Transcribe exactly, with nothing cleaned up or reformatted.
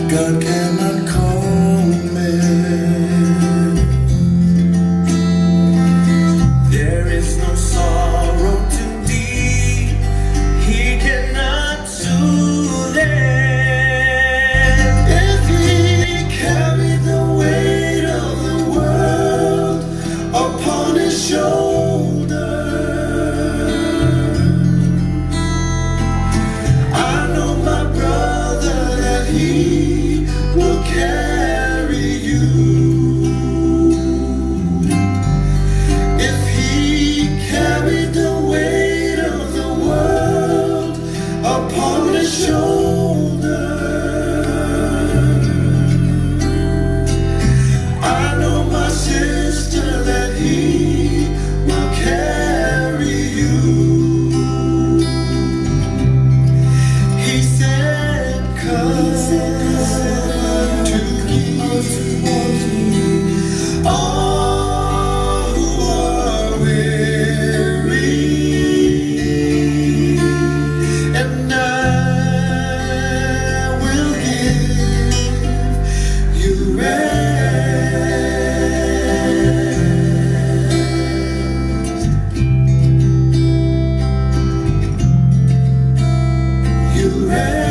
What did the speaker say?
God cannot call man. There is no sorrow too deep He cannot soothe it. If He carried the weight of the world upon His shoulder, I know my brother that He will carry you. If He carried the weight of the world upon His shoulder, I know my sister that He will carry you. He said, come to me, all who are weary, and I will give you rest. You rest.